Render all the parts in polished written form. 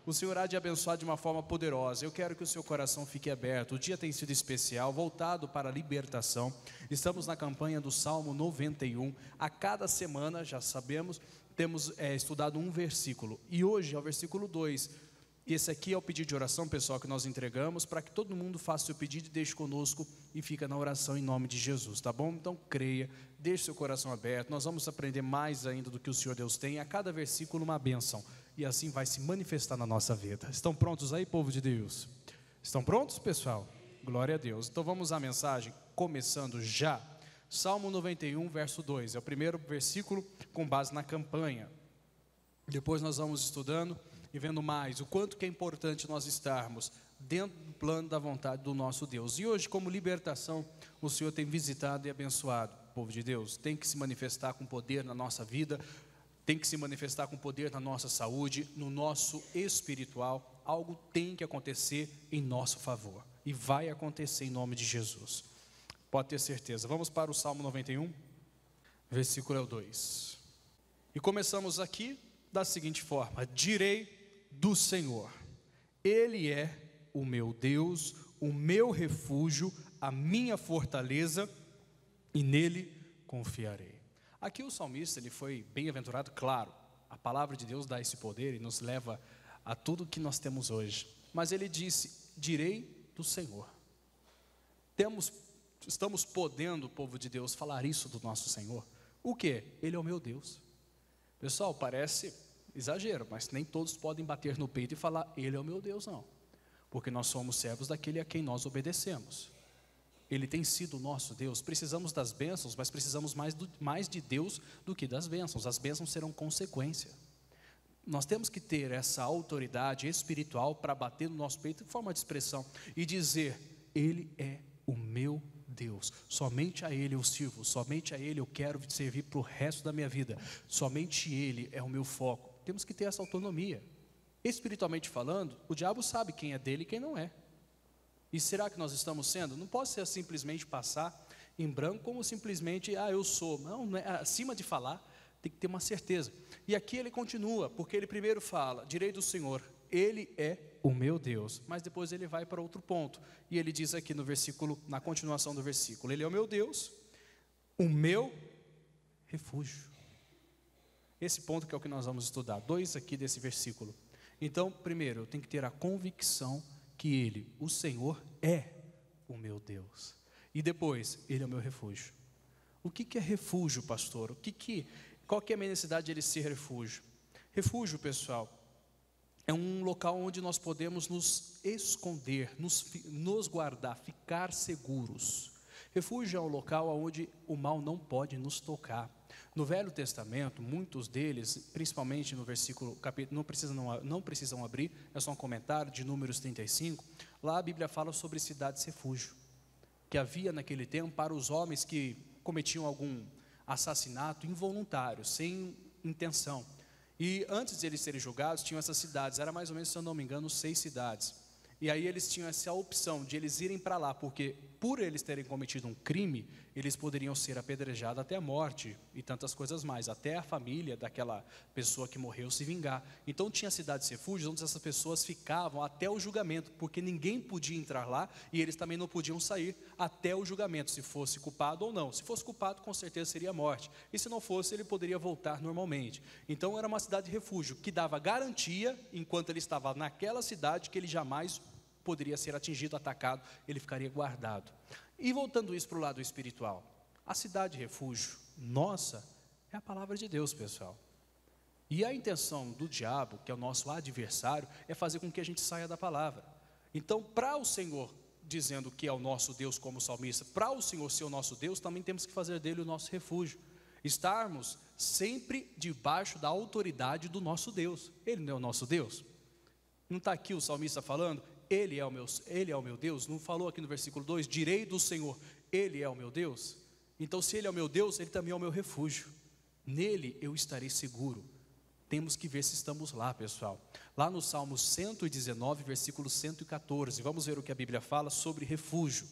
o Senhor há de abençoar de uma forma poderosa. Eu quero que o seu coração fique aberto. O dia tem sido especial, voltado para a libertação. Estamos na campanha do Salmo 91. A cada semana, já sabemos, temos estudado um versículo. E hoje é o versículo 2. Esse aqui é o pedido de oração, pessoal, que nós entregamos, para que todo mundo faça o seu pedido e deixe conosco e fica na oração em nome de Jesus, tá bom? Então creia, deixe seu coração aberto, nós vamos aprender mais ainda do que o Senhor Deus tem, a cada versículo uma bênção, e assim vai se manifestar na nossa vida. Estão prontos aí, povo de Deus? Estão prontos, pessoal? Glória a Deus. Então vamos à mensagem, começando já. Salmo 91, verso 2, é o primeiro versículo com base na campanha. Depois nós vamos estudando e vendo mais o quanto que é importante nós estarmos dentro do plano da vontade do nosso Deus. E hoje, como libertação, o Senhor tem visitado e abençoado o povo de Deus. Tem que se manifestar com poder na nossa vida, tem que se manifestar com poder na nossa saúde, no nosso espiritual. Algo tem que acontecer em nosso favor, e vai acontecer em nome de Jesus, pode ter certeza. Vamos para o Salmo 91, versículo 2, e começamos aqui da seguinte forma: direi do Senhor, Ele é o meu Deus, o meu refúgio, a minha fortaleza, e nele confiarei. Aqui o salmista, ele foi bem-aventurado, claro, a palavra de Deus dá esse poder e nos leva a tudo que nós temos hoje, mas ele disse, direi do Senhor. Estamos podendo, povo de Deus, falar isso do nosso Senhor? O que? Ele é o meu Deus. Pessoal, parece exagero, mas nem todos podem bater no peito e falar, Ele é o meu Deus, não. Porque nós somos servos daquele a quem nós obedecemos. Ele tem sido o nosso Deus. Precisamos das bênçãos, mas precisamos mais de Deus do que das bênçãos. As bênçãos serão consequência. Nós temos que ter essa autoridade espiritual para bater no nosso peito em forma de expressão e dizer, Ele é o meu Deus, somente a Ele eu sirvo, somente a Ele eu quero servir para o resto da minha vida, somente Ele é o meu foco. Temos que ter essa autonomia. Espiritualmente falando, o diabo sabe quem é dele e quem não é. E será que nós estamos sendo? Não pode ser simplesmente passar em branco como simplesmente, eu sou. Não é, acima de falar, tem que ter uma certeza. E aqui ele continua, porque ele primeiro fala, direi do Senhor, Ele é o meu Deus. Mas depois ele vai para outro ponto. E ele diz aqui no versículo, na continuação do versículo, Ele é o meu Deus, o meu refúgio. Esse ponto que é o que nós vamos estudar, 2 aqui desse versículo. Então, primeiro, eu tenho que ter a convicção que Ele, o Senhor, é o meu Deus. E depois, Ele é o meu refúgio. O que é refúgio, pastor? Qual que é a minha necessidade de Ele ser refúgio? Refúgio, pessoal, é um local onde nós podemos nos esconder, nos guardar, ficar seguros. Refúgio é um local onde o mal não pode nos tocar. No Velho Testamento, muitos deles, principalmente no versículo, capítulo, não precisam abrir, é só um comentário de Números 35, lá a Bíblia fala sobre cidades refúgio, que havia naquele tempo para os homens que cometiam algum assassinato involuntário, sem intenção. E antes de eles serem julgados, tinham essas cidades, era mais ou menos, se eu não me engano, 6 cidades. E aí eles tinham essa opção de eles irem para lá, porque por eles terem cometido um crime, eles poderiam ser apedrejados até a morte e tantas coisas mais, até a família daquela pessoa que morreu se vingar. Então tinha cidades refúgios onde essas pessoas ficavam até o julgamento, porque ninguém podia entrar lá e eles também não podiam sair até o julgamento, se fosse culpado ou não. Se fosse culpado, com certeza seria a morte, e se não fosse, ele poderia voltar normalmente. Então era uma cidade de refúgio, que dava garantia, enquanto ele estava naquela cidade, que ele jamais poderia ser atingido, atacado, ele ficaria guardado. E voltando isso para o lado espiritual, a cidade de refúgio, nossa, é a palavra de Deus, pessoal. E a intenção do diabo, que é o nosso adversário, é fazer com que a gente saia da palavra. Então, para o Senhor, dizendo que é o nosso Deus como salmista, para o Senhor ser o nosso Deus, também temos que fazer dele o nosso refúgio. Estarmos sempre debaixo da autoridade do nosso Deus. Ele não é o nosso Deus? Não está aqui o salmista falando? Ele é o meu Deus, não falou aqui no versículo 2, direi do Senhor, Ele é o meu Deus? Então se Ele é o meu Deus, Ele também é o meu refúgio, nele eu estarei seguro. Temos que ver se estamos lá, pessoal. Lá no Salmo 119, versículo 114, vamos ver o que a Bíblia fala sobre refúgio.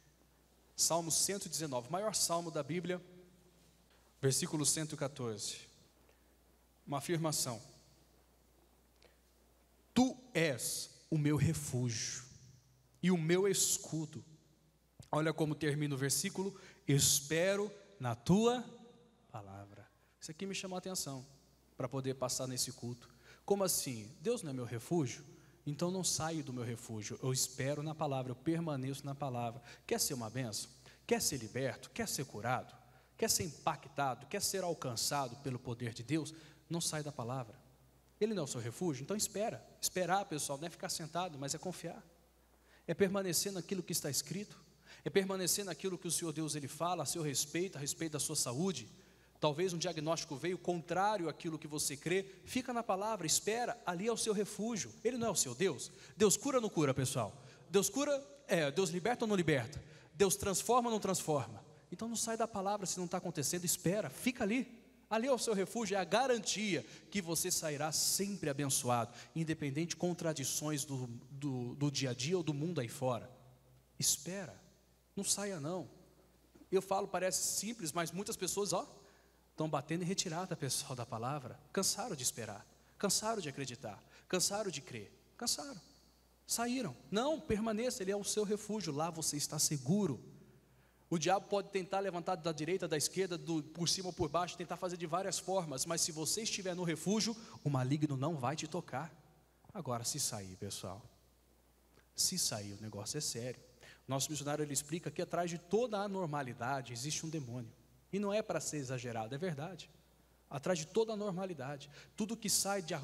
Salmo 119, maior salmo da Bíblia, versículo 114, uma afirmação: Tu és o meu refúgio e o meu escudo. Olha como termina o versículo: espero na tua palavra. Isso aqui me chamou a atenção para poder passar nesse culto. Como assim? Deus não é meu refúgio? Então não saio do meu refúgio, eu espero na palavra, eu permaneço na palavra. Quer ser uma bênção? Quer ser liberto? Quer ser curado? Quer ser impactado? Quer ser alcançado pelo poder de Deus? Não sai da palavra. Ele não é o seu refúgio? Então espera. Esperar, pessoal, não é ficar sentado, mas é confiar. É permanecer naquilo que está escrito. É permanecer naquilo que o Senhor Deus Ele fala a seu respeito, a respeito da sua saúde. Talvez um diagnóstico veio contrário àquilo que você crê. Fica na palavra, espera, ali é o seu refúgio. Ele não é o seu Deus. Deus cura ou não cura, pessoal? Deus cura, Deus liberta ou não liberta? Deus transforma ou não transforma? Então não sai da palavra se não está acontecendo, espera, fica ali. Ali é o seu refúgio, é a garantia que você sairá sempre abençoado, independente de contradições do dia a dia ou do mundo aí fora. Espera, não saia não. Eu falo, parece simples, mas muitas pessoas, estão batendo em retirada, pessoal, da palavra. Cansaram de esperar, cansaram de acreditar, cansaram de crer, cansaram, saíram. Não, permaneça, ele é o seu refúgio, lá você está seguro. O diabo pode tentar levantar da direita, da esquerda, por cima ou por baixo, tentar fazer de várias formas, mas se você estiver no refúgio, o maligno não vai te tocar. Agora, se sair, pessoal, se sair, o negócio é sério. Nosso missionário, ele explica que atrás de toda a anormalidade existe um demônio. E não é para ser exagerado, é verdade. Atrás de toda a normalidade, tudo que sai de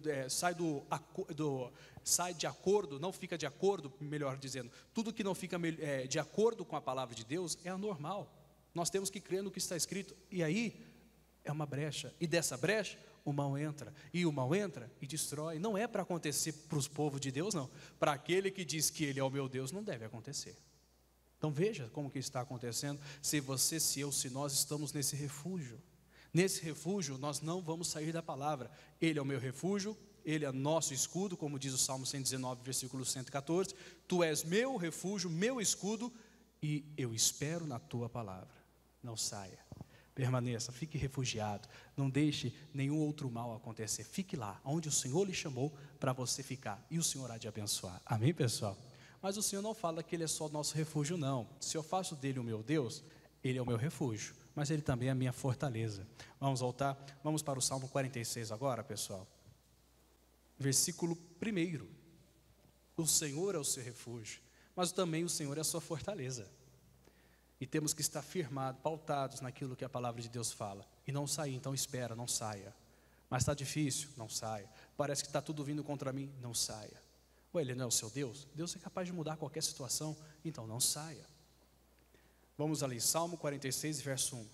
acordo, não fica de acordo, melhor dizendo, tudo que não fica de acordo com a palavra de Deus é anormal. Nós temos que crer no que está escrito, e aí é uma brecha, e dessa brecha o mal entra, e o mal entra e destrói. Não é para acontecer para os povos de Deus, não. Para aquele que diz que Ele é o meu Deus, não deve acontecer. Então veja como que está acontecendo, se você, se eu, se nós estamos nesse refúgio. Nesse refúgio nós não vamos sair da palavra. Ele é o meu refúgio, Ele é nosso escudo, como diz o Salmo 119, versículo 114. Tu és meu refúgio, meu escudo, e eu espero na tua palavra. Não saia, permaneça, fique refugiado, não deixe nenhum outro mal acontecer. Fique lá, onde o Senhor lhe chamou para você ficar, e o Senhor há de abençoar. Amém, pessoal? Mas o Senhor não fala que Ele é só nosso refúgio, não. Se eu faço dele o meu Deus, Ele é o meu refúgio, mas Ele também é a minha fortaleza. Vamos voltar, vamos para o Salmo 46 agora, pessoal. Versículo 1. O Senhor é o seu refúgio, mas também o Senhor é a sua fortaleza. E temos que estar firmados, pautados naquilo que a palavra de Deus fala. E não sair, então espera, não saia. Mas está difícil, não saia. Parece que está tudo vindo contra mim, não saia. Ué, Ele não é o seu Deus? Deus é capaz de mudar qualquer situação, então não saia. Vamos ali, Salmo 46, verso 1.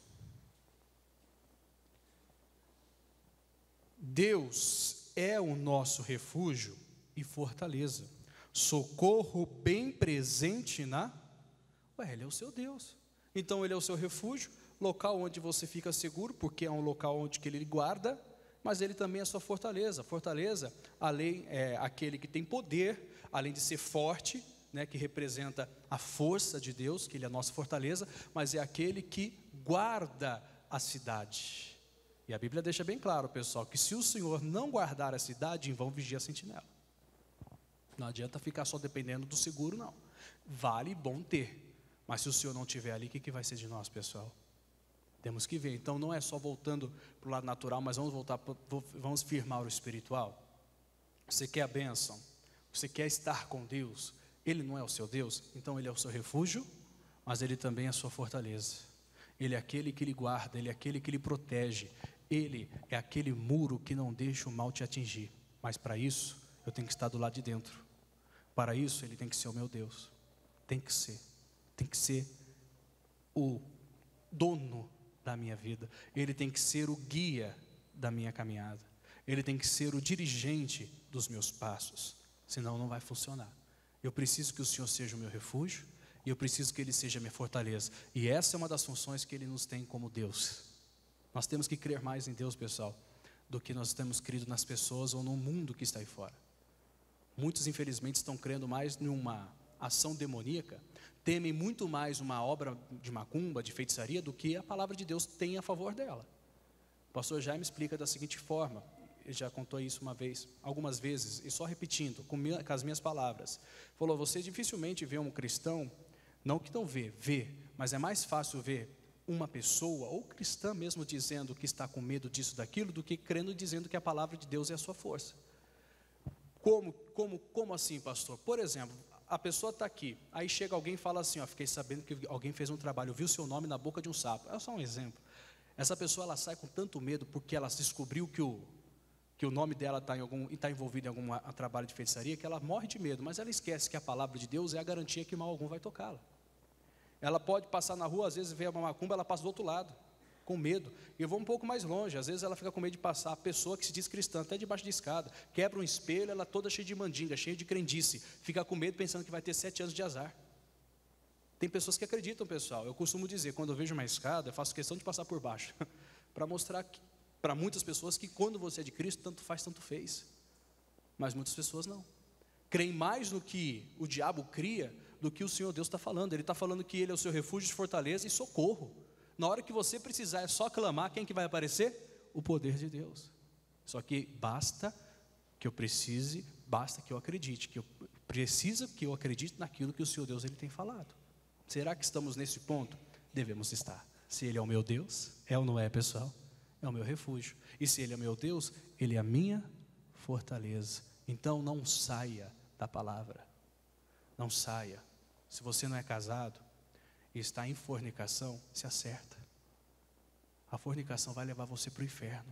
Deus é o nosso refúgio e fortaleza, socorro bem presente na... Ele é o seu Deus, então Ele é o seu refúgio, local onde você fica seguro, porque é um local onde que Ele guarda, mas Ele também é a sua fortaleza. Fortaleza, além, é aquele que tem poder, além de ser forte, né, que representa a força de Deus, que Ele é a nossa fortaleza, mas é aquele que guarda a cidade. E a Bíblia deixa bem claro, pessoal, que se o Senhor não guardar a cidade, em vão vigia a sentinela. Não adianta ficar só dependendo do seguro, não. Vale bom ter, mas se o Senhor não estiver ali, o que vai ser de nós, pessoal? Temos que ver. Então não é só voltando para o lado natural, mas vamos firmar o espiritual. Você quer a bênção? Você quer estar com Deus? Ele não é o seu Deus? Então Ele é o seu refúgio, mas Ele também é a sua fortaleza. Ele é aquele que lhe guarda, Ele é aquele que lhe protege. Ele é aquele muro que não deixa o mal te atingir. Mas para isso, eu tenho que estar do lado de dentro. Para isso, Ele tem que ser o meu Deus. Tem que ser o dono da minha vida. Ele tem que ser o guia da minha caminhada. Ele tem que ser o dirigente dos meus passos. Senão não vai funcionar. Eu preciso que o Senhor seja o meu refúgio, e eu preciso que Ele seja a minha fortaleza. E essa é uma das funções que Ele nos tem como Deus. Nós temos que crer mais em Deus, pessoal, do que nós temos crido nas pessoas ou no mundo que está aí fora. Muitos, infelizmente, estão crendo mais numa ação demoníaca, temem muito mais uma obra de macumba, de feitiçaria, do que a palavra de Deus tem a favor dela. O pastor Jaime explica da seguinte forma, ele já contou isso uma vez, algumas vezes, e só repetindo, com as minhas palavras. Falou, você dificilmente vê um cristão, não que não vê, mas é mais fácil ver uma pessoa, ou cristã mesmo, dizendo que está com medo disso, daquilo, do que crendo e dizendo que a palavra de Deus é a sua força. Como assim, pastor? Por exemplo, a pessoa está aqui, aí chega alguém e fala assim, ó, fiquei sabendo que alguém fez um trabalho, viu seu nome na boca de um sapo. É só um exemplo. Essa pessoa, ela sai com tanto medo, porque ela descobriu que o nome dela está envolvido em algum trabalho de feitiçaria, que ela morre de medo, mas ela esquece que a palavra de Deus é a garantia que mal algum vai tocá-la. Ela pode passar na rua, às vezes vê uma macumba, ela passa do outro lado, com medo. E eu vou um pouco mais longe, às vezes ela fica com medo de passar, a pessoa que se diz cristã, até debaixo de escada, quebra um espelho, ela toda cheia de mandinga, cheia de crendice, fica com medo pensando que vai ter 7 anos de azar. Tem pessoas que acreditam, pessoal. Eu costumo dizer, quando eu vejo uma escada, eu faço questão de passar por baixo, para mostrar para muitas pessoas que quando você é de Cristo, tanto faz, tanto fez. Mas muitas pessoas não. Creem mais no que o diabo cria do que o Senhor Deus está falando. Ele está falando que Ele é o seu refúgio, fortaleza e socorro. Na hora que você precisar, é só clamar, quem que vai aparecer? O poder de Deus. Só que basta que eu precise, basta que eu acredite, precisa que eu acredite naquilo que o Senhor Deus Ele tem falado. Será que estamos nesse ponto? Devemos estar. Se Ele é o meu Deus, é ou não é, pessoal? É o meu refúgio. E se Ele é o meu Deus, Ele é a minha fortaleza. Então não saia da palavra. Não saia. Se você não é casado e está em fornicação, se acerta. A fornicação vai levar você para o inferno.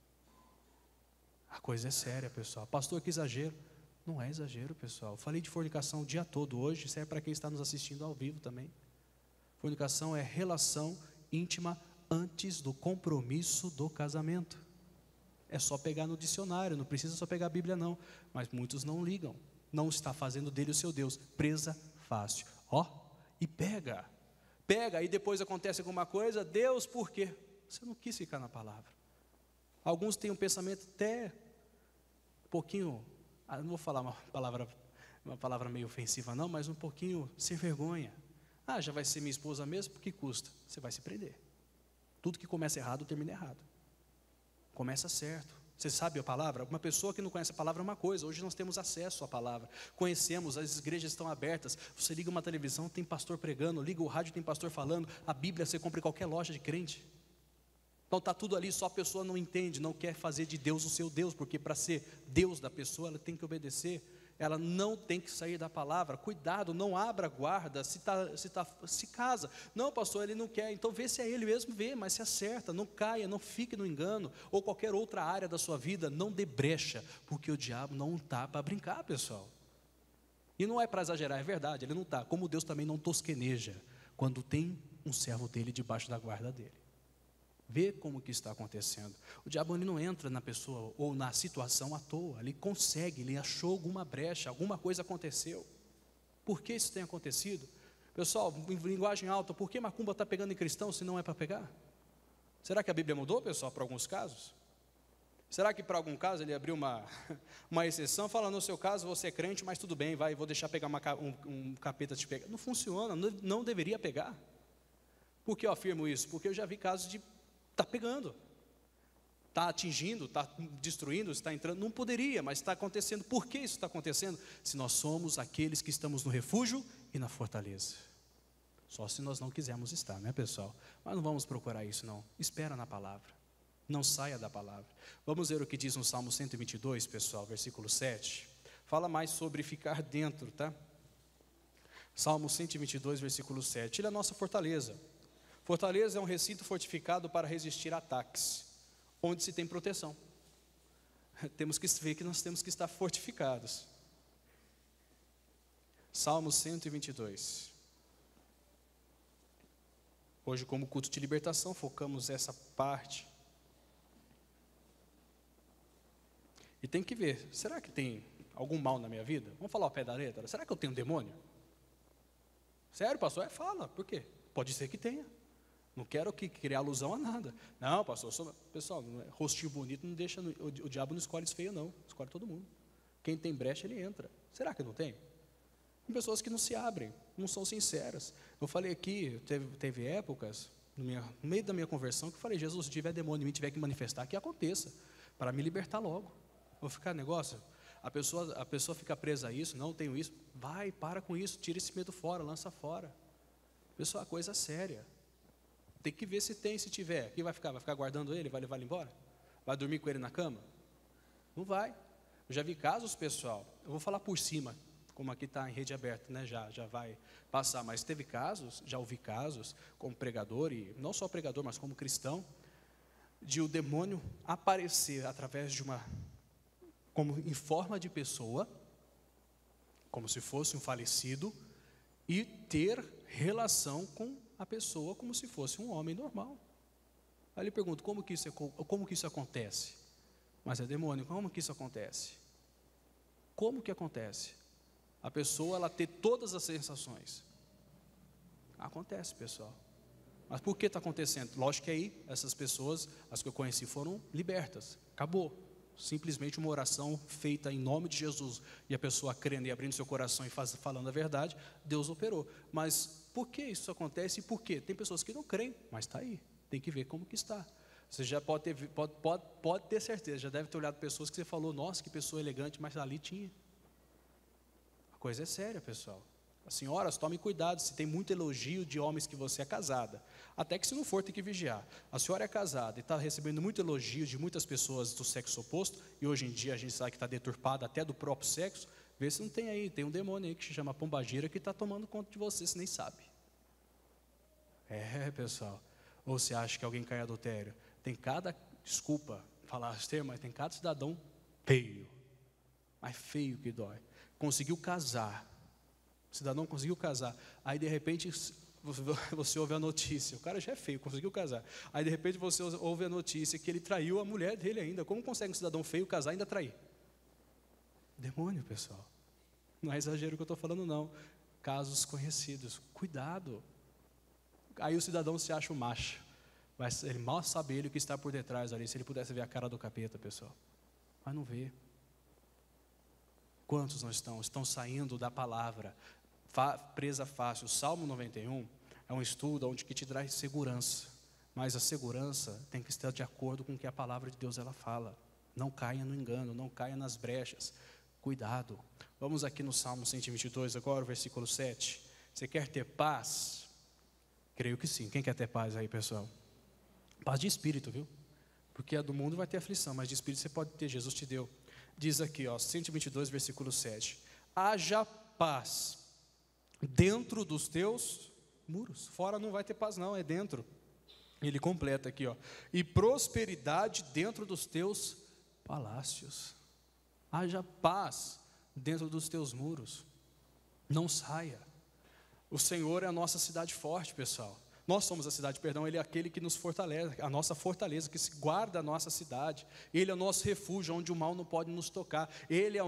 A coisa é séria, pessoal. Pastor, que exagero. Não é exagero, pessoal. Eu falei de fornicação o dia todo hoje, serve para quem está nos assistindo ao vivo também. Fornicação é relação íntima antes do compromisso do casamento. É só pegar no dicionário, não precisa só pegar a Bíblia não. Mas muitos não ligam. Não está fazendo dele o seu Deus. Presa fácil. E pega. Pega, e depois acontece alguma coisa, Deus, por quê? Você não quis ficar na palavra. Alguns têm um pensamento até um pouquinho, não vou falar uma palavra meio ofensiva não, mas um pouquinho sem vergonha. Já vai ser minha esposa mesmo, por que custa? Você vai se prender. Tudo que começa errado, termina errado. Começa certo. Você sabe a palavra? Uma pessoa que não conhece a palavra é uma coisa. Hoje nós temos acesso à palavra. Conhecemos, as igrejas estão abertas. Você liga uma televisão, tem pastor pregando. Liga o rádio, tem pastor falando. A Bíblia você compra em qualquer loja de crente. Então está tudo ali, só a pessoa não entende, não quer fazer de Deus o seu Deus. Porque para ser Deus da pessoa, ela tem que obedecer. Ela não tem que sair da palavra. Cuidado, não abra guarda, se casa. Não, pastor, ele não quer. Então vê se é ele mesmo, vê, mas se acerta. Não caia, não fique no engano. Ou qualquer outra área da sua vida, não dê brecha. Porque o diabo não está para brincar, pessoal. E não é para exagerar, é verdade, ele não está. Como Deus também não tosqueneja quando tem um servo dele debaixo da guarda dele. Vê como que está acontecendo. O diabo ele não entra na pessoa ou na situação à toa. Ele consegue, ele achou alguma brecha, alguma coisa aconteceu. Por que isso tem acontecido? Pessoal, em linguagem alta, por que macumba está pegando em cristão se não é para pegar? Será que a Bíblia mudou, pessoal, para alguns casos? Será que para algum caso ele abriu uma exceção, falando no seu caso você é crente, mas tudo bem, vou deixar pegar um capeta te pegar. Não funciona, não deveria pegar. Por que eu afirmo isso? Porque eu já vi casos de está pegando, está atingindo, está destruindo, está entrando, não poderia, mas está acontecendo. Por que isso está acontecendo? Se nós somos aqueles que estamos no refúgio e na fortaleza. Só se nós não quisermos estar, né, pessoal? Mas não vamos procurar isso não, espera na palavra, não saia da palavra. Vamos ver o que diz no Salmo 122, pessoal, versículo 7, fala mais sobre ficar dentro, tá? Salmo 122, versículo 7, ele é a nossa fortaleza. Fortaleza é um recinto fortificado para resistir a ataques, onde se tem proteção. Temos que ver que nós temos que estar fortificados. Salmo 122. Hoje, como culto de libertação, focamos essa parte. E tem que ver, será que tem algum mal na minha vida? Vamos falar ao pé da letra. Será que eu tenho um demônio? Sério, pastor? Fala, por quê? Pode ser que tenha. Não quero criar alusão a nada. Não, pastor, pessoal, rostinho bonito não deixa, o diabo não escolhe feio não, escolhe todo mundo. Quem tem brecha, ele entra. Será que não tem? Tem pessoas que não se abrem, não são sinceras. Eu falei aqui, teve épocas, no meio da minha conversão, que eu falei, Jesus, se tiver demônio em mim, tiver que manifestar, que aconteça. para me libertar logo. Vou ficar negócio, a pessoa fica presa a isso, não tenho isso, vai, para com isso, tira esse medo fora, lança fora. Pessoal, a coisa é séria. Tem que ver se tem, se tiver. Quem vai ficar? Vai ficar guardando ele? Vai levar ele embora? Vai dormir com ele na cama? Não vai. Eu já vi casos, pessoal, eu vou falar por cima, como aqui está em rede aberta, né? Já vai passar, mas teve casos, já ouvi casos, como pregador, e não só pregador, mas como cristão, de o demônio aparecer através de como em forma de pessoa, como se fosse um falecido, e ter relação com a pessoa como se fosse um homem normal. Aí ele pergunta, como que isso acontece? Mas é demônio, como que isso acontece? Como que acontece? A pessoa, ela ter todas as sensações. Acontece, pessoal. Mas por que está acontecendo? Lógico que aí, essas pessoas, as que eu conheci, foram libertas. Acabou. Simplesmente uma oração feita em nome de Jesus, e a pessoa crendo e abrindo seu coração e falando a verdade, Deus operou. Mas por que isso acontece e por quê? Tem pessoas que não creem, mas está aí, tem que ver como que está. Você já pode ter certeza, já deve ter olhado pessoas que você falou, nossa, que pessoa elegante, mas ali tinha. A coisa é séria, pessoal. As senhoras, tomem cuidado, se tem muito elogio de homens que você é casada, até que se não for, tem que vigiar. A senhora é casada e está recebendo muito elogio de muitas pessoas do sexo oposto, e hoje em dia a gente sabe que está deturpada até do próprio sexo, vê se não tem aí, tem um demônio aí que se chama pombagira que está tomando conta de você, você nem sabe. É, pessoal, ou você acha que alguém cai em adultério? Tem desculpa falar os termos, mas tem cada cidadão feio, mas feio que dói. Conseguiu casar, o cidadão conseguiu casar, aí de repente você ouve a notícia, o cara já é feio, conseguiu casar, aí de repente você ouve a notícia que ele traiu a mulher dele ainda. Como consegue um cidadão feio casar e ainda trair? Demônio, pessoal. Não é exagero o que eu estou falando, não. Casos conhecidos, cuidado. Aí o cidadão se acha um macho, mas ele mal sabe ele o que está por detrás ali. Se ele pudesse ver a cara do capeta, pessoal, mas não vê. Quantos não estão saindo da palavra, presa fácil? O Salmo 91 é um estudo onde que te traz segurança, mas a segurança tem que estar de acordo com o que a palavra de Deus ela fala. Não caia no engano, não caia nas brechas, cuidado. Vamos aqui no Salmo 122 agora, o versículo 7. Você quer ter paz? Creio que sim. Quem quer ter paz aí, pessoal? Paz de espírito, viu? Porque a do mundo vai ter aflição, mas de espírito você pode ter, Jesus te deu. Diz aqui, 122, versículo 7. Haja paz dentro dos teus muros. Fora não vai ter paz não, é dentro. Ele completa aqui, e prosperidade dentro dos teus palácios. Haja paz dentro dos teus muros. Não saia. O Senhor é a nossa cidade forte, pessoal. Nós somos a cidade, Ele é aquele que nos fortalece, a nossa fortaleza, que guarda a nossa cidade. Ele é o nosso refúgio, onde o mal não pode nos tocar. Ele é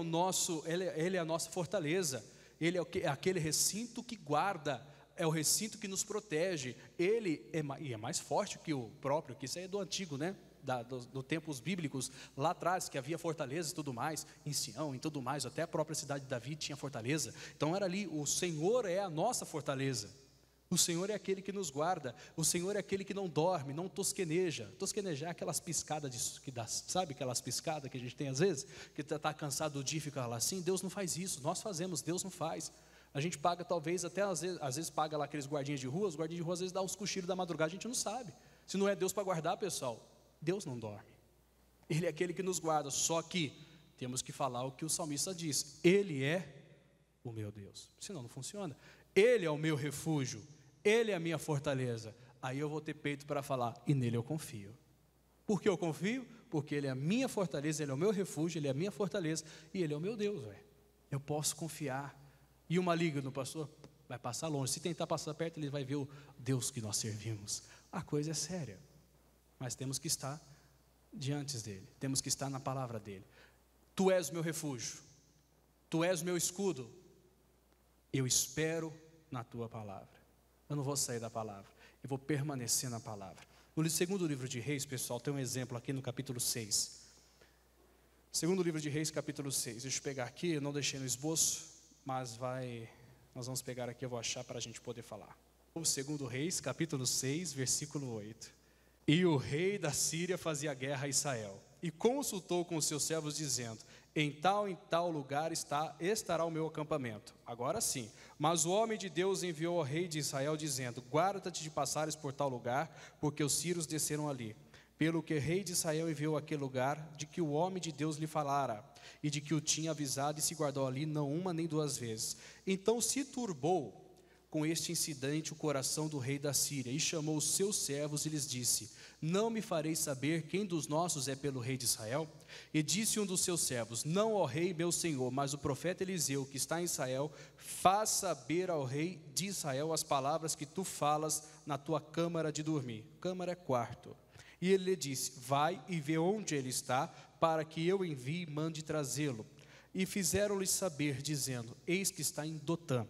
a nossa fortaleza. Ele é aquele recinto que guarda, é o recinto que nos protege. Ele é mais forte que o próprio, que isso aí é do antigo, né? Do tempos bíblicos, lá atrás, que havia fortaleza e tudo mais, em Sião e tudo mais, até a própria cidade de Davi tinha fortaleza. Então era ali, o Senhor é a nossa fortaleza. O Senhor é aquele que nos guarda. O Senhor é aquele que não dorme, não tosqueneja. Tosquenejar é aquelas piscadas que dá, sabe aquelas piscadas que a gente tem às vezes, que está cansado do dia e fica lá assim. Deus não faz isso, nós fazemos, Deus não faz. A gente paga talvez, até às vezes paga lá aqueles guardinhas de rua, os guardinhas de rua às vezes dá uns cochilos da madrugada, a gente não sabe. Se não é Deus para guardar, pessoal, Deus não dorme. Ele é aquele que nos guarda, só que temos que falar o que o salmista diz: Ele é o meu Deus, senão não funciona. Ele é o meu refúgio, Ele é a minha fortaleza. Aí eu vou ter peito para falar, e nele eu confio. Por que eu confio? Porque Ele é a minha fortaleza, Ele é o meu refúgio, Ele é a minha fortaleza, e Ele é o meu Deus, eu posso confiar. E o maligno, pastor, vai passar longe. Se tentar passar perto, ele vai ver o Deus que nós servimos. A coisa é séria, mas temos que estar diante dEle, temos que estar na palavra dEle. Tu és o meu refúgio, Tu és o meu escudo, eu espero na Tua palavra. Eu não vou sair da palavra, eu vou permanecer na palavra. No segundo livro de Reis, pessoal, tem um exemplo aqui no capítulo 6. Segundo livro de Reis, capítulo 6. Deixa eu pegar aqui, eu não deixei no esboço, mas nós vamos pegar aqui, eu vou achar para a gente poder falar. O segundo Reis, capítulo 6, versículo 8. E o rei da Síria fazia guerra a Israel. e consultou com os seus servos, dizendo: em tal lugar estará o meu acampamento. Agora sim. Mas o homem de Deus enviou ao rei de Israel, dizendo: guarda-te de passares por tal lugar, porque os sírios desceram ali. Pelo que o rei de Israel enviou àquele lugar, de que o homem de Deus lhe falara, e de que o tinha avisado, e se guardou ali não uma nem duas vezes. Então se turbou com este incidente o coração do rei da Síria, e chamou os seus servos e lhes disse: não me fareis saber quem dos nossos é pelo rei de Israel? E disse um dos seus servos: não, ó rei meu senhor, mas o profeta Eliseu, que está em Israel, faz saber ao rei de Israel as palavras que tu falas na tua câmara de dormir. Câmara é quarto. E ele lhe disse: vai e vê onde ele está, para que eu envie e mande trazê-lo. E fizeram-lhe saber, dizendo: eis que está em Dotã.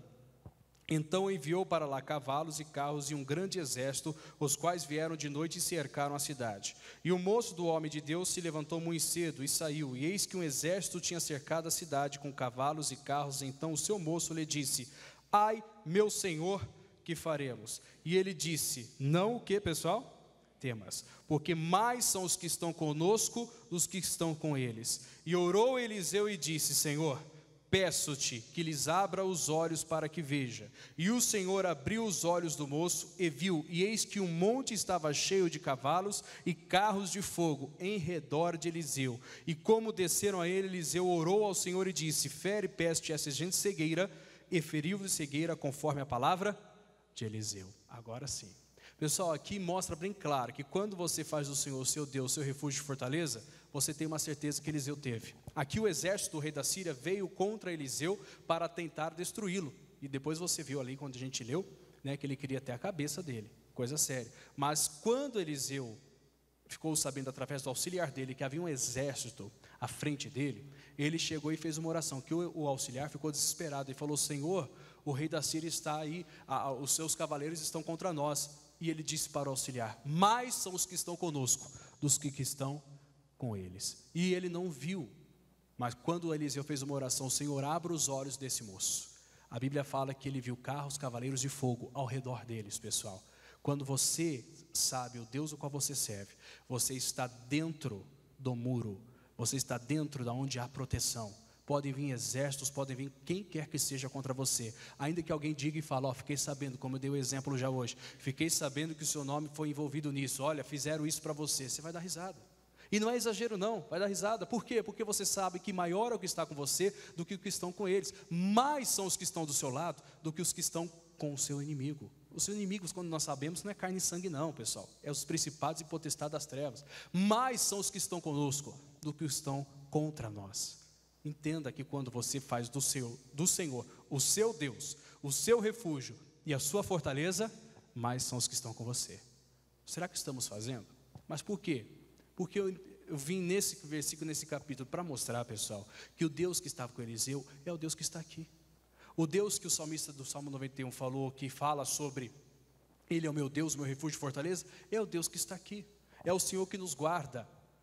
Então enviou para lá cavalos e carros e um grande exército, os quais vieram de noite e cercaram a cidade. E o moço do homem de Deus se levantou muito cedo e saiu, e eis que um exército tinha cercado a cidade com cavalos e carros. Então o seu moço lhe disse: ai, meu senhor, que faremos? E ele disse: não o que, pessoal? Temas, porque mais são os que estão conosco dos que estão com eles. E orou Eliseu e disse: Senhor, peço-te que lhes abra os olhos para que veja. E o Senhor abriu os olhos do moço e viu, e eis que um monte estava cheio de cavalos e carros de fogo em redor de Eliseu. E como desceram a ele, Eliseu orou ao Senhor e disse: fere peste essa gente cegueira, e feriu-lhe cegueira conforme a palavra de Eliseu. Agora sim. Pessoal, aqui mostra bem claro que quando você faz do Senhor, seu Deus, seu refúgio e fortaleza, você tem uma certeza que Eliseu teve. Aqui o exército do rei da Síria veio contra Eliseu para tentar destruí-lo. E depois você viu ali, quando a gente leu, né, que ele queria até a cabeça dele, coisa séria. Mas quando Eliseu ficou sabendo através do auxiliar dele que havia um exército à frente dele, ele chegou e fez uma oração, que o auxiliar ficou desesperado e falou: Senhor, o rei da Síria está aí, os seus cavaleiros estão contra nós. E ele disse para o auxiliar: mais são os que estão conosco dos que estão com eles. E ele não viu, mas quando Eliseu fez uma oração: o Senhor, abra os olhos desse moço. A Bíblia fala que ele viu carros, cavaleiros de fogo ao redor deles, pessoal. Quando você sabe o Deus ao qual você serve, você está dentro do muro, você está dentro de onde há proteção. Podem vir exércitos, podem vir quem quer que seja contra você. Ainda que alguém diga e fale: ó, fiquei sabendo, como eu dei o exemplo já hoje, fiquei sabendo que o seu nome foi envolvido nisso, olha, fizeram isso para você. Você vai dar risada. E não é exagero não, vai dar risada. Por quê? Porque você sabe que maior é o que está com você do que os que estão com eles. Mais são os que estão do seu lado do que os que estão com o seu inimigo. Os seus inimigos, quando nós sabemos, não é carne e sangue não, pessoal. É os principados e potestades das trevas. Mais são os que estão conosco do que os que estão contra nós. Entenda que quando você faz do Senhor o seu Deus, o seu refúgio e a sua fortaleza, mais são os que estão com você. Será que estamos fazendo? Mas por quê? Porque eu vim nesse versículo, nesse capítulo, para mostrar, pessoal, que o Deus que estava com Eliseu é o Deus que está aqui. O Deus que o salmista do Salmo 91 falou, que fala sobre Ele é o meu Deus, meu refúgio e fortaleza, é o Deus que está aqui. É o Senhor que nos guarda,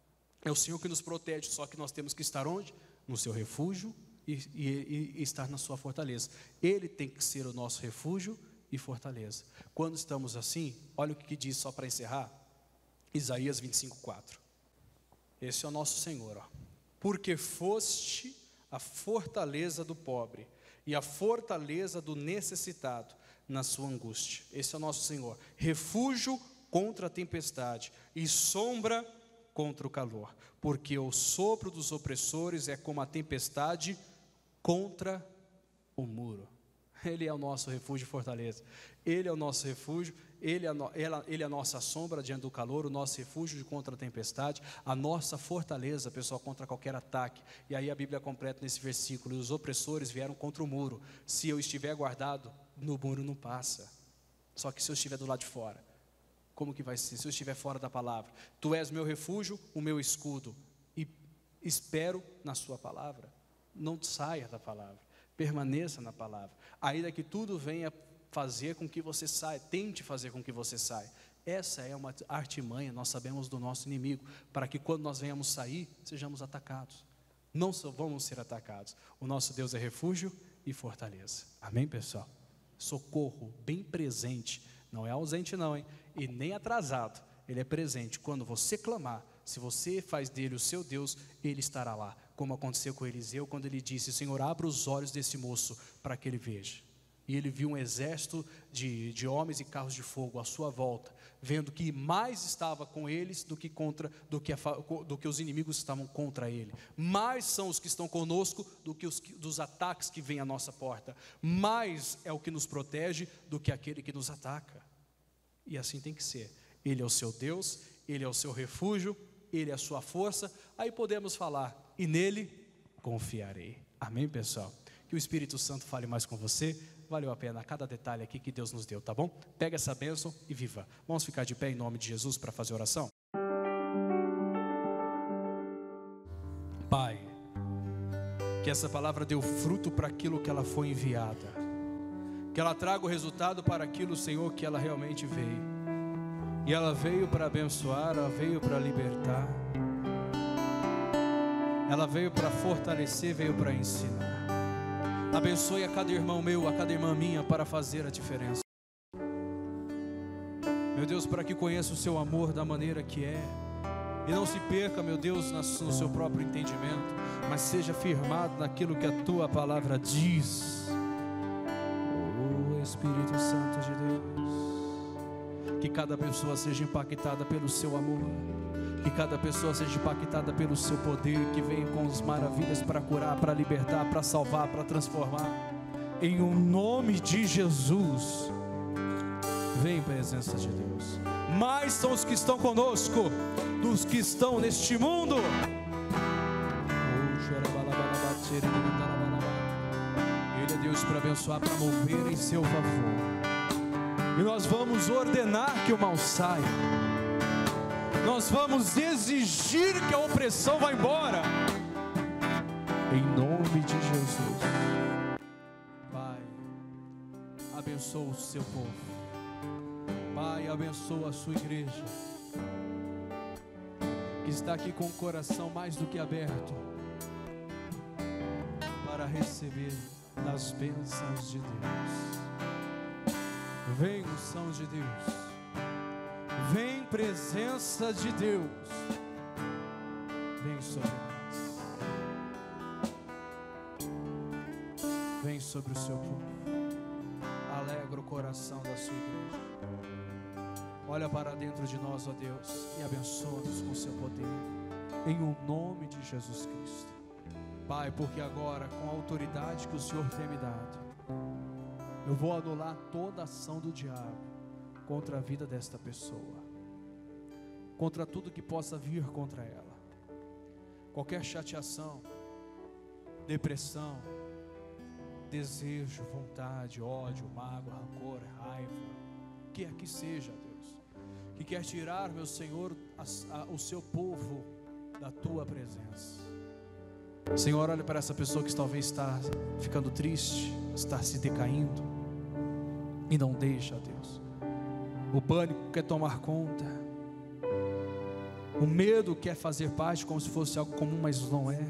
é o Senhor que nos protege, só que nós temos que estar onde? No seu refúgio e estar na sua fortaleza. Ele tem que ser o nosso refúgio e fortaleza. Quando estamos assim, olha o que diz, só para encerrar, Isaías 25:4. Esse é o nosso Senhor, ó. Porque foste a fortaleza do pobre e a fortaleza do necessitado na sua angústia. Esse é o nosso Senhor, refúgio contra a tempestade e sombra contra o calor, porque o sopro dos opressores é como a tempestade contra o muro. Ele é o nosso refúgio e fortaleza. Ele é o nosso refúgio, ele é a nossa sombra diante do calor, o nosso refúgio contra a tempestade, a nossa fortaleza, pessoal, contra qualquer ataque. E aí a Bíblia completa nesse versículo: e os opressores vieram contra o muro. Se eu estiver guardado, no muro não passa. Só que se eu estiver do lado de fora, como que vai ser? Se eu estiver fora da palavra, tu és meu refúgio, o meu escudo, e espero na sua palavra. Não saia da palavra, permaneça na palavra, ainda que tudo venha fazer com que você saia, tente fazer com que você saia. Essa é uma artimanha, nós sabemos, do nosso inimigo, para que quando nós venhamos sair, sejamos atacados. Não só vamos ser atacados. O nosso Deus é refúgio e fortaleza. Amém, pessoal? Socorro bem presente, não é ausente não, hein? E nem atrasado. Ele é presente. Quando você clamar, Se você faz dele o seu Deus, ele estará lá, como aconteceu com Eliseu, quando ele disse: Senhor, abra os olhos desse moço, para que ele veja. E ele viu um exército de homens e carros de fogo à sua volta, vendo que mais estava com eles do que os inimigos estavam contra ele. Mais são os que estão conosco do que dos ataques que vêm à nossa porta. Mais é o que nos protege do que aquele que nos ataca. E assim tem que ser. Ele é o seu Deus, ele é o seu refúgio, ele é a sua força. Aí podemos falar: e nele confiarei. Amém, pessoal? Que o Espírito Santo fale mais com você. Valeu a pena cada detalhe aqui que Deus nos deu, tá bom? Pega essa bênção e viva. Vamos ficar de pé em nome de Jesus para fazer oração? Pai, que essa palavra dê fruto para aquilo que ela foi enviada, que ela traga o resultado para aquilo, Senhor, que ela realmente veio. E ela veio para abençoar, ela veio para libertar, ela veio para fortalecer, veio para ensinar. Abençoe a cada irmão meu, a cada irmã minha, para fazer a diferença. Meu Deus, para que conheça o seu amor da maneira que é, e não se perca, meu Deus, no seu próprio entendimento, mas seja firmado naquilo que a tua palavra diz. Oh Espírito Santo de Deus, que cada pessoa seja impactada pelo seu amor, que cada pessoa seja impactada pelo seu poder, que venha com as maravilhas para curar, para libertar, para salvar, para transformar. Em o nome de Jesus, vem presença de Deus. Mais são os que estão conosco dos que estão neste mundo. Ele é Deus para abençoar, para mover em seu favor. E nós vamos ordenar que o mal saia. Nós vamos exigir que a opressão vá embora, em nome de Jesus. Pai, abençoa o seu povo. Pai, abençoa a sua igreja, que está aqui com o coração mais do que aberto, para receber das bênçãos de Deus. Vem unção de Deus. Vem presença de Deus, vem sobre nós, vem sobre o seu povo, alegra o coração da sua igreja. Olha para dentro de nós, ó Deus, e abençoa-nos com seu poder, em o nome de Jesus Cristo. Pai, porque agora, com a autoridade que o Senhor tem me dado, eu vou anular toda ação do diabo contra a vida desta pessoa, contra tudo que possa vir contra ela, qualquer chateação, depressão, desejo, vontade, ódio, mágoa, rancor, raiva, o que é que seja, Deus, que quer tirar, meu Senhor, o seu povo da tua presença. Senhor, olha para essa pessoa que talvez está ficando triste, está se decaindo, e não deixa, Deus. O pânico quer tomar conta, o medo quer fazer parte como se fosse algo comum, mas não é.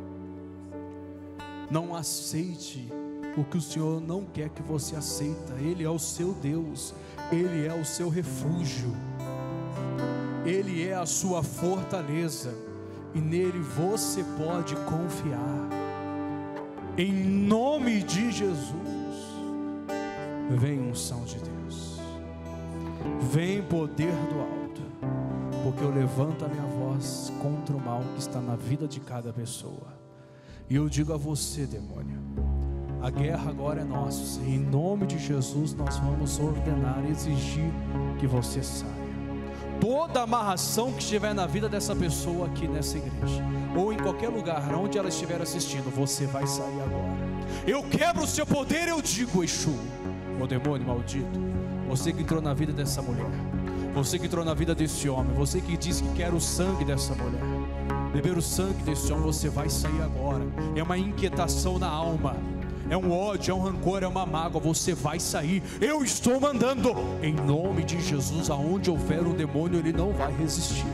Não aceite o que o Senhor não quer que você aceita. Ele é o seu Deus, Ele é o seu refúgio, Ele é a sua fortaleza, e nele você pode confiar. Em nome de Jesus, vem unção de Deus, vem poder do alto, porque eu levanto a minha voz contra o mal que está na vida de cada pessoa. E eu digo a você, demônio, a guerra agora é nossa. Em nome de Jesus nós vamos ordenar, exigir que você saia. Toda amarração que estiver na vida dessa pessoa aqui nessa igreja, ou em qualquer lugar onde ela estiver assistindo, você vai sair agora. Eu quebro o seu poder, eu digo: Exu, o demônio maldito, você que entrou na vida dessa mulher, você que entrou na vida desse homem, você que disse que quer o sangue dessa mulher, beber o sangue desse homem, você vai sair agora. É uma inquietação na alma, é um ódio, é um rancor, é uma mágoa, você vai sair. Eu estou mandando, em nome de Jesus. Aonde houver um demônio, ele não vai resistir.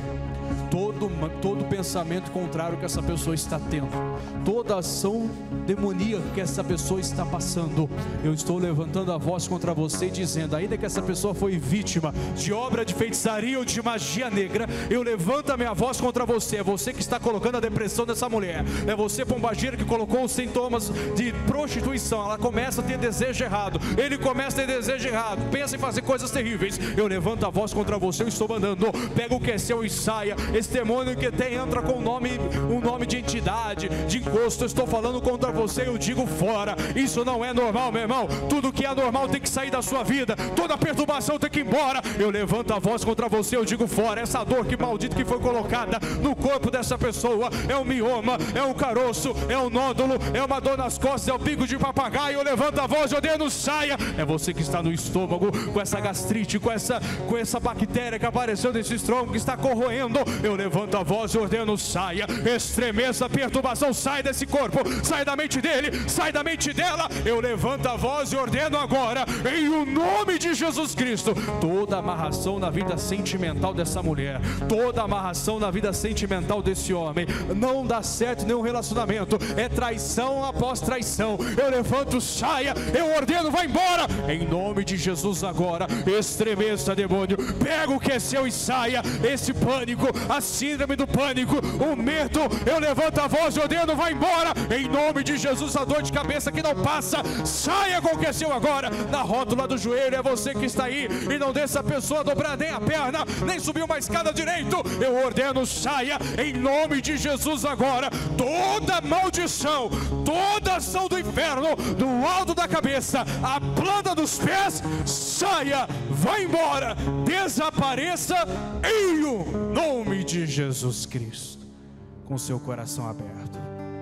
todo pensamento contrário que essa pessoa está tendo, toda ação demoníaca que essa pessoa está passando, eu estou levantando a voz contra você, dizendo: ainda que essa pessoa foi vítima de obra de feitiçaria ou de magia negra, eu levanto a minha voz contra você. É você que está colocando a depressão dessa mulher, é você, pombagira, que colocou os sintomas de prostituição. Ela começa a ter desejo errado, ele começa a ter desejo errado, pensa em fazer coisas terríveis. Eu levanto a voz contra você, eu estou mandando: pega o que é seu e saia. Esse demônio que tem, entra com um nome de entidade, de encosto, eu estou falando contra você, eu digo: fora. Isso não é normal, meu irmão. Tudo que é normal tem que sair da sua vida, toda perturbação tem que ir embora. Eu levanto a voz contra você, eu digo: fora. Essa dor que maldita que foi colocada no corpo dessa pessoa, é um mioma, é um caroço, é um nódulo, é uma dor nas costas, é o bico de papagaio. Eu levanto a voz, eu ordeno: saia. É você que está no estômago com essa gastrite, com essa bactéria que apareceu nesse estômago, que está corroendo. Eu levanto a voz e ordeno: saia. Estremeça, perturbação, sai desse corpo, sai da mente dele, sai da mente dela. Eu levanto a voz e ordeno agora, em o nome de Jesus Cristo, toda amarração na vida sentimental dessa mulher, toda amarração na vida sentimental desse homem, não dá certo nenhum relacionamento, é traição após traição. Eu levanto: saia. Eu ordeno: vai embora, em nome de Jesus agora. Estremeça, demônio, pega o que é seu e saia. Esse pânico, a síndrome do pânico, o medo, eu levanto a voz e ordeno: vai embora, em nome de Jesus. A dor de cabeça que não passa, saia com o que é seu agora. Na rótula do joelho, é você que está aí e não deixa a pessoa dobrar nem a perna, nem subir uma escada direito. Eu ordeno: saia, em nome de Jesus agora. Toda maldição, toda ação do inferno, do alto da cabeça, a planta dos pés, saia, vai embora, desapareça, em o nome de Jesus Cristo. Com seu coração aberto,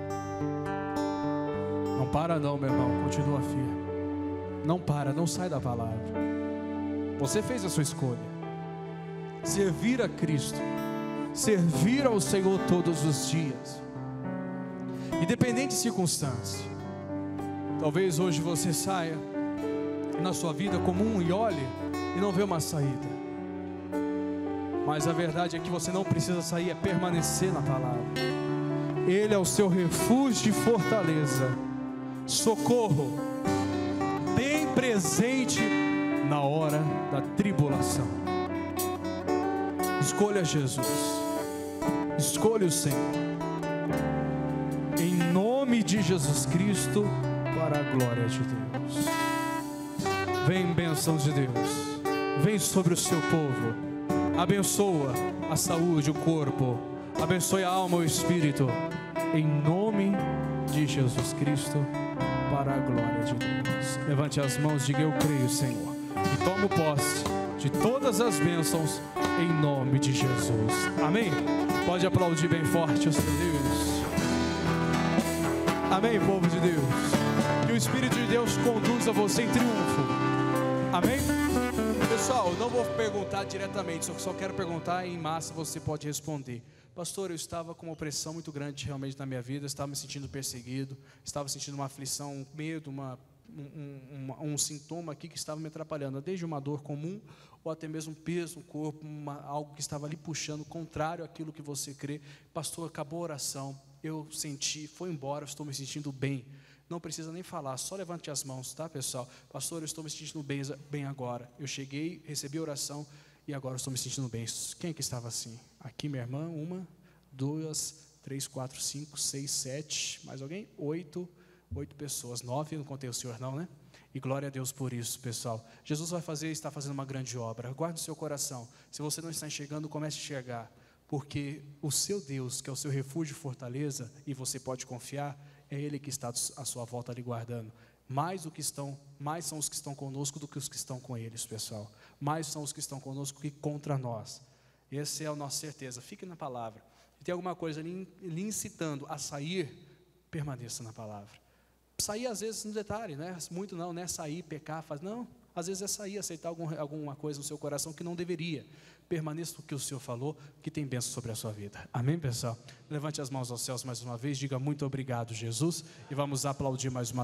não para não, meu irmão, continua firme, não para, não sai da palavra. Você fez a sua escolha, servir a Cristo, servir ao Senhor todos os dias, independente de circunstância. Talvez hoje você saia na sua vida comum e olhe e não vê uma saída, mas a verdade é que você não precisa sair, é permanecer na palavra. Ele é o seu refúgio e fortaleza, socorro bem presente na hora da tribulação. Escolha Jesus, escolha o Senhor, em nome de Jesus Cristo, para a glória de Deus. Vem bênção de Deus, vem sobre o seu povo. Abençoa a saúde, o corpo, abençoe a alma, o espírito, em nome de Jesus Cristo, para a glória de Deus. Levante as mãos, diga: eu creio, Senhor, e tomo posse de todas as bênçãos, em nome de Jesus. Amém? Pode aplaudir bem forte o seu Deus. Amém, povo de Deus. Que o Espírito de Deus conduza você em triunfo. Amém? Pessoal, não vou perguntar diretamente, só quero perguntar em massa, você pode responder. Pastor, eu estava com uma opressão muito grande realmente na minha vida, estava me sentindo perseguido, estava sentindo uma aflição, um medo, um sintoma aqui que estava me atrapalhando, desde uma dor comum, ou até mesmo peso no corpo, algo que estava ali puxando, contrário àquilo que você crê. Pastor, acabou a oração, eu senti, foi embora, estou me sentindo bem. Não precisa nem falar, só levante as mãos, tá, pessoal? Pastor, eu estou me sentindo bem agora. Eu cheguei, recebi a oração e agora estou me sentindo bem. Quem é que estava assim? Aqui, minha irmã, 1, 2, 3, 4, 5, 6, 7, mais alguém? 8 pessoas, 9, não contei o senhor não, né? E glória a Deus por isso, pessoal. Jesus está fazendo uma grande obra. Guarde no seu coração. Se você não está enxergando, comece a enxergar. Porque o seu Deus, que é o seu refúgio e fortaleza, e você pode confiar, é Ele que está à sua volta lhe guardando. Mais são os que estão conosco do que os que estão com eles, pessoal. Mais são os que estão conosco que contra nós. Essa é a nossa certeza. Fique na palavra. Se tem alguma coisa lhe incitando a sair, permaneça na palavra. Sair às vezes no detalhe, né? Muito não é sair, pecar, não. Às vezes é sair, aceitar alguma coisa no seu coração que não deveria. Permaneça no que o Senhor falou, que tem bênção sobre a sua vida. Amém, pessoal? Levante as mãos aos céus mais uma vez, diga: muito obrigado, Jesus, e vamos aplaudir mais uma vez.